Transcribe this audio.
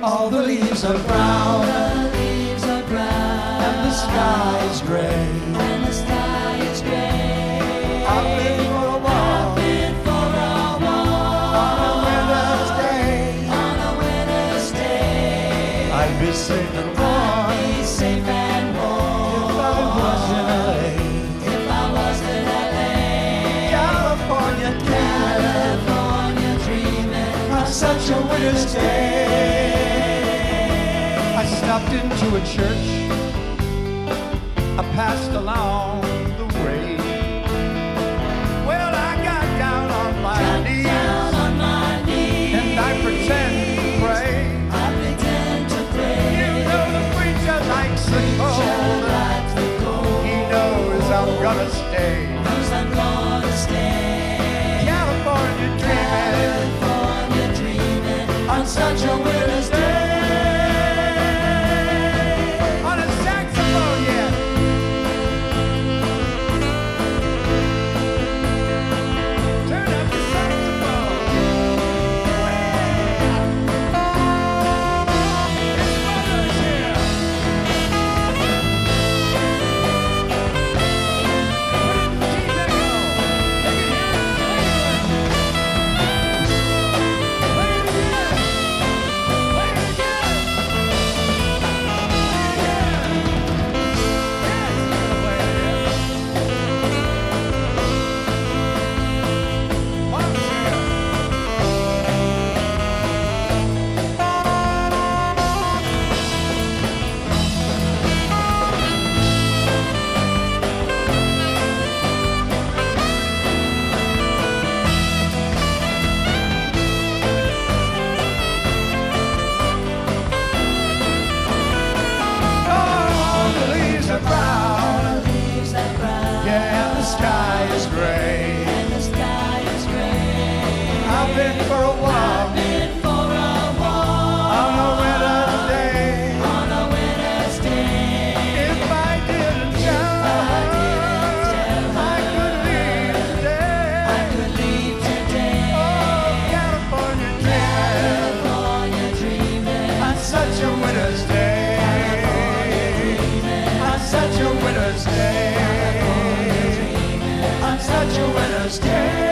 All the leaves are brown, the leaves are brown, and the sky is gray. and the sky is gray. I've been for a walk Been for a walk on a winter's day. on a winter's day. I'd be safe and warm Be safe and warm if I was in LA. if I was in LA. California dreaming California dreaming on such a winter's day. I stopped into a church. I passed along the way. Well, I got down on my knees down on my knees. and I pretend to pray. I pretend to pray. You know the preacher likes the cold. Like the cold, He knows I'm gonna stay. knows I'm gonna stay. California dreaming California dreaming on such a winter's day. On a saxophone, yeah. Turn up the saxophone. His mother's here. All the leaves are brown, leaves are brown, yeah, and the sky is gray. and the sky is gray. I've been for a walk Been for a walk on a winter's day. on a winter's day. If I didn't tell, I could leave today. I could leave today. Oh, California dreaming California dreaming on such a winter's day. On such a winter's day. On such a winter's day.